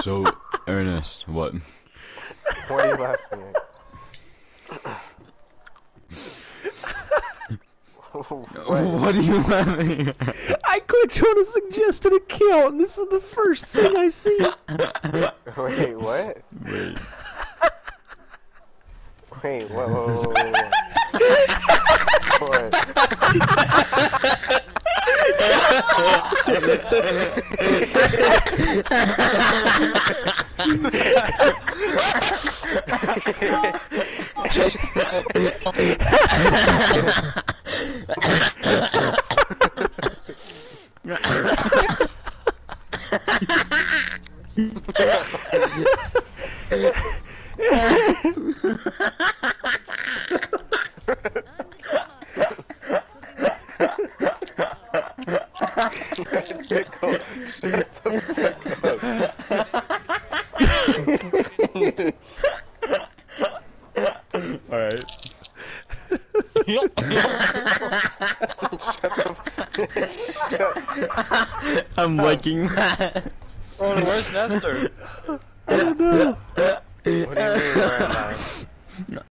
So, Ernest, what? What are you laughing at? What are you laughing at? I clicked on a suggested account, and this is the first thing I see. Wait, what? Wait. Wait, whoa. What? Alright. I'm liking that. Oh, where's Nestor? I don't know. What do you mean, where am I?